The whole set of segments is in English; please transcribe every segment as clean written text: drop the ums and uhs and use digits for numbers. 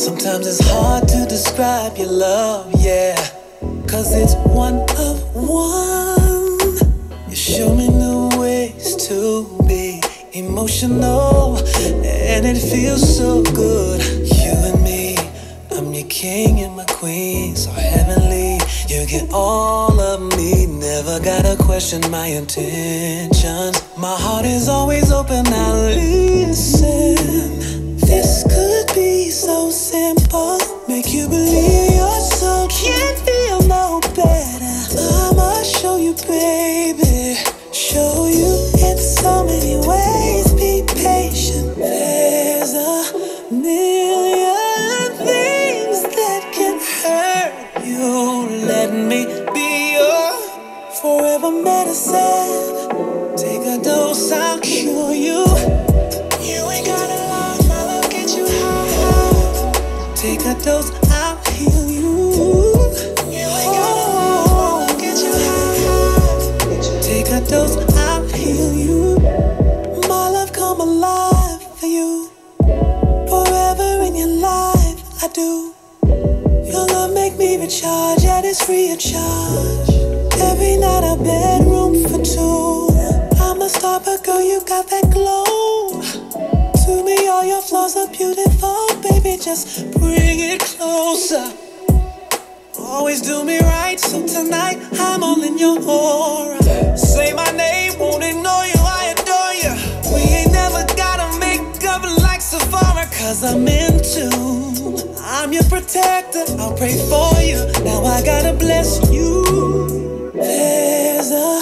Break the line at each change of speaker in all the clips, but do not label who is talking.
Sometimes it's hard to describe your love, yeah, 'cause it's one of one. You show me new ways to be emotional, and it feels so good. You and me, I'm your king and my queen, so heavenly. You get all of me, never gotta question my intentions. My heart is always open, now listen. This could be so simple, make you believe your soul can't feel no better. I'ma show you, baby, show you in so many ways. Be patient, there's a million things that can hurt you. Let me be your forever medicine. Take a dose, I'll cure you. You ain't gotta lie, my love get you high. Take a dose, I'll heal you. You ain't gotta lie, my love get you high. Take a dose, I'll heal you. My love come alive for you. Forever in your life, I do. Your love make me recharge, and it's free of charge. Every night a bedroom for two. I'm a star, but girl, you got that glow. To me, all your flaws are beautiful, baby, just bring it closer. Always do me right, so tonight I'm all in your aura. Say my name, won't ignore you, I adore you. We ain't never gotta make up like Sephora, 'cause I'm in tune. I'm your protector, I'll pray for you. Now I gotta bless you. There's a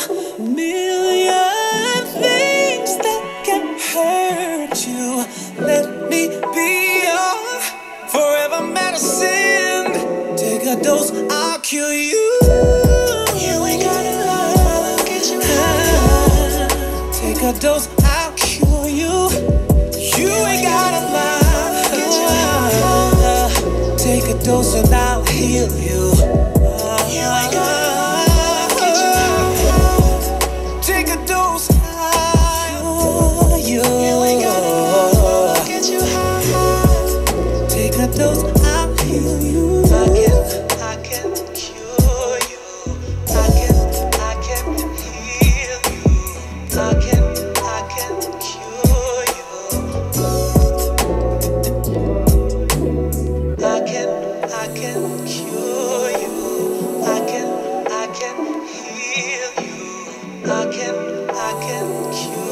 million things that can hurt you. Let me be your forever medicine. Take a dose, I'll cure you. You ain't gotta lie, I'll get you high. Take a dose, I'll cure you. You ain't gotta lie, I'll get you high. Take a dose and I'll heal you. You ain't gotta lie, I'll get you high. Take a dose, I'll you. You ain't gotta lie, I'll get you high. Take a dose, I'll heal you. I can cure you. I can heal you. I can cure you. I can cure you. I can heal you. I can cure you.